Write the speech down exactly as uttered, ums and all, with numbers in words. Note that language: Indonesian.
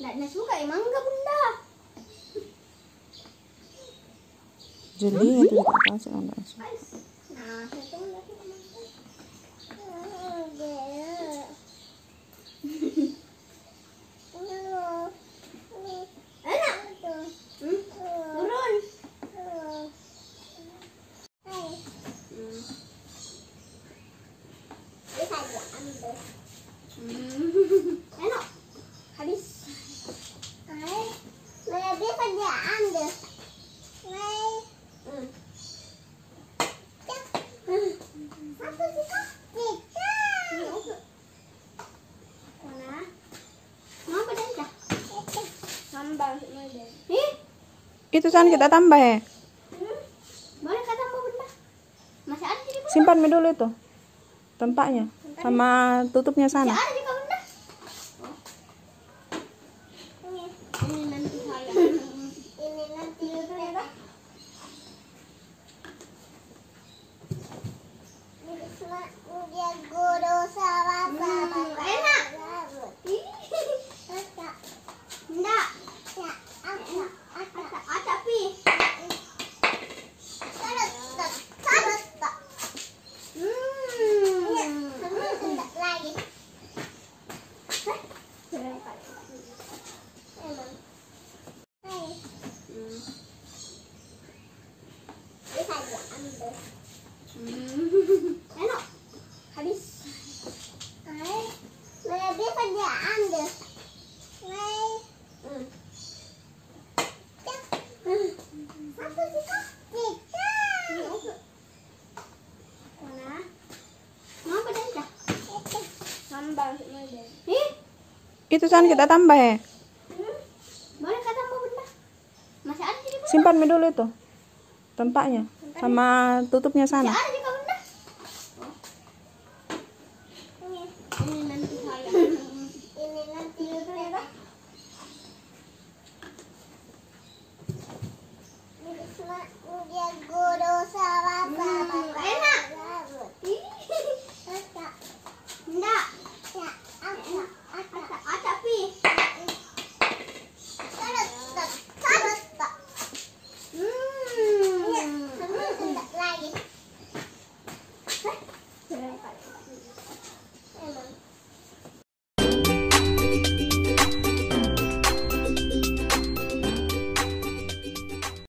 Nggak suka ya mangga bunda. Jeli itu kita kasih anda. Nah, satu lagi enak. Hmm? Turun. Bisa diambil. Enak. Habis. Mana bisa diambil. Satu kita. Mana? Mau apa dah? Sambal semua. Ih, Itu kan kita tambah ya. hmm? Boleh kata mau bunda? Masih ada di bunda? Simpan dulu itu tempatnya sama tutupnya sana. Masih ada juga bunda? Ini nanti saya. Ini nanti saya. Dia guru sama sama. Enak. Enggak. Acak, acak, acak pi. Carrot, carrot. Hmm. Enggak lagi. Bisa diambil. Enak. Habis. Mana bisa diambil. Hmm. Satu kita. Mana? Mau apa dah? Sambal semua deh. Ih, Itu kan kita tambah ya. hmm? Boleh kata mau bunda? Masih ada di bunda? Simpan dulu itu tempatnya sama tutupnya Masih sana. ada juga bunda?